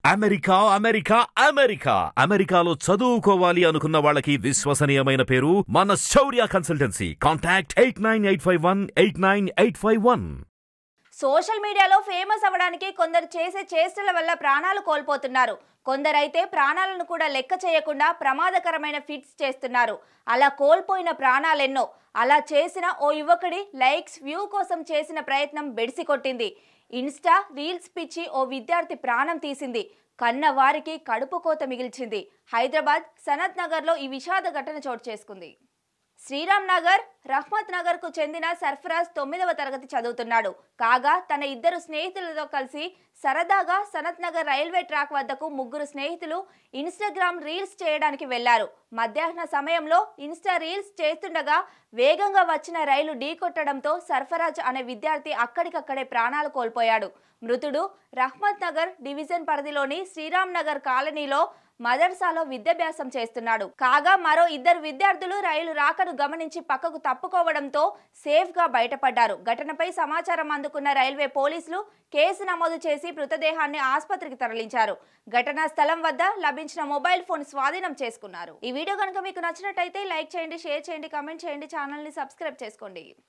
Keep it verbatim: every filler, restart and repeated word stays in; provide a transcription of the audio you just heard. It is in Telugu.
అమెరికా అమెరికా అమెరికా అమెరికాలో చదువుకోవాలి అనుకున్న వాళ్ళకి విశ్వసనీయమైన పేరు మన Shaurya consultancy. Contact eight nine eight five one eight nine eight five one. Social మీడియాలో ఫేమస్ అవ్వడానికి కొందరు చేసే చేష్టల వల్ల ప్రాణాలు కోల్పోతున్నారు. కొందరైతే ప్రాణాలను కూడా లెక్క చేయకుండా ప్రమాదకరమైన ఫిట్స్ చేస్తున్నారు. అలా కోల్పోయిన ప్రాణాలెన్నో. అలా చేసిన ఓ యువకుడి లైక్స్ వ్యూ కోసం చేసిన ప్రయత్నం బెడిసి కొట్టింది. ఇన్స్టా రీల్స్ పిచ్చి ఓ విద్యార్థి ప్రాణం తీసింది. కన్న వారికి కడుపు కోత మిగిల్చింది. హైదరాబాద్ సనత్ నగర్ లో ఈ విషాద ఘటన చోటు చేసుకుంది. శ్రీరామ్ నగర్ రహ్మత్ నగర్ కు చెందిన సర్ఫరాజ్ తొమ్మిదవ తరగతి చదువుతున్నాడు. కాగా తన ఇద్దరు స్నేహితులతో కలిసి సరదాగా సనత్ నగర్ రైల్వే ట్రాక్ వద్దకు ముగ్గురు స్నేహితులు ఇన్స్టాగ్రామ్ రీల్స్ చేయడానికి వెళ్లారు. మధ్యాహ్న సమయంలో ఇన్స్టా రీల్స్ చేస్తుండగా వేగంగా వచ్చిన రైలు ఢీకొట్టడంతో సర్ఫరాజ్ అనే విద్యార్థి అక్కడికక్కడే ప్రాణాలు కోల్పోయాడు. మృతుడు రహ్మత్ నగర్ డివిజన్ పరిధిలోని శ్రీరామ్ నగర్ కాలనీలో మదర్సాలో విద్యాభ్యాసం చేస్తున్నాడు. కాగా మరో ఇద్దరు విద్యార్థులు రైలు రాకను గమనించి పక్కకు తప్పుకోవడంతో సేఫ్ గా బయటపడ్డారు. ఘటనపై సమాచారం అందుకున్న రైల్వే పోలీసులు కేసు నమోదు చేసి మృతదేహాన్ని ఆసుపత్రికి తరలించారు. ఘటనా స్థలం వద్ద లభించిన మొబైల్ ఫోన్ స్వాధీనం చేసుకున్నారు. ఈ వీడియో కనుక మీకు నచ్చినట్టయితే లైక్ చేయండి, షేర్ చేయండి, కామెంట్ చేయండి, ఛానల్ ని సబ్స్క్రైబ్ చేసుకోండి.